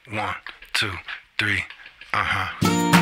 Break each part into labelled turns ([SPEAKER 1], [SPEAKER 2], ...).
[SPEAKER 1] 1, 2, 3, uh-huh.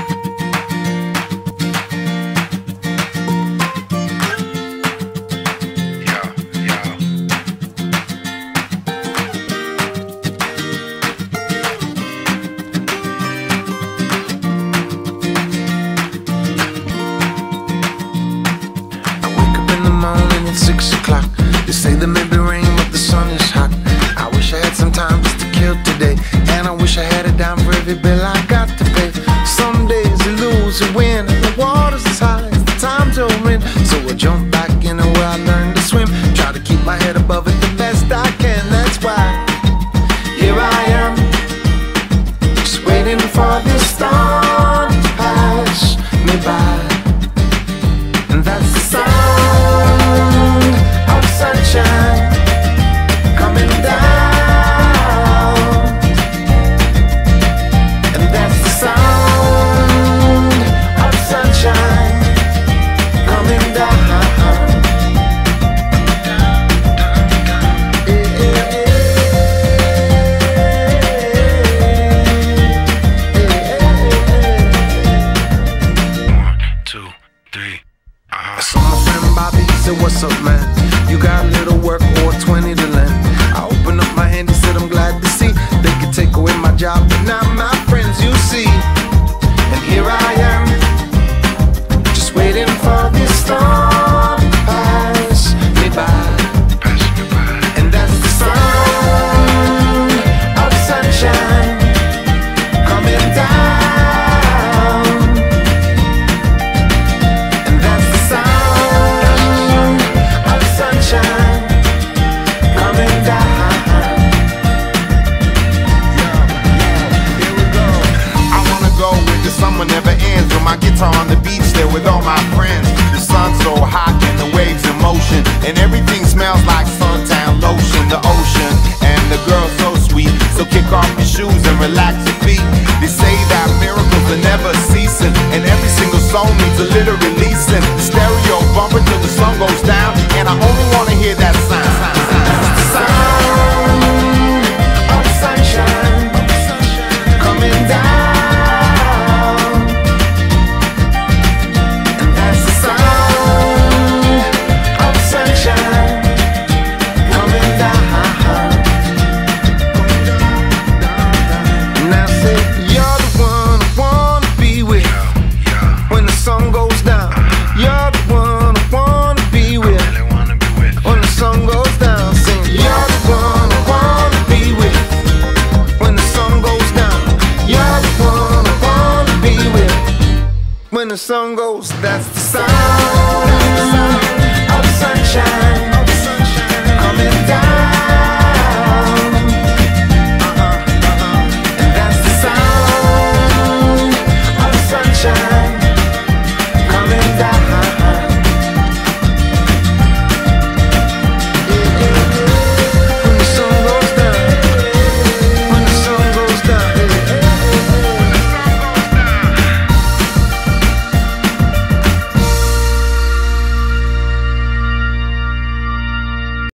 [SPEAKER 2] At 6 o'clock, they say there may be rain, but the sun is hot. I wish I had some time just to kill today, and I wish I had a dime for every bill I got to pay. Some days you lose, you win, and the water's as high as the times you're in. So I jump back in where I learned to swim, try to keep my head above it the best I can. That's why here I am, just waiting for this storm to pass me by. And that's the sound of sunshine coming down. And that's the sound of sunshine coming down. I saw my friend Bobby, he said, what's up, man? You got a little work or 20 to lend? I opened up my hand, he said, I'm glad to see they could take away my job, but not my friends, you see. And here I am, just waiting for this storm to pass me by. And that's the sound of sunshine coming down.
[SPEAKER 3] Summer never ends with my guitar on the beach there with all my friends. The sun's so hot and the waves in motion, and everything smells like suntan lotion. The ocean and the girl so sweet, so kick off your shoes and relax your feet. They say that miracles are never ceasing, and every single soul needs a little releasing. The stereo bumping till the sun goes down, and I only wanna hear that sound.
[SPEAKER 2] The sound of sunshine coming down. When the sun goes, that's the sound of sunshine.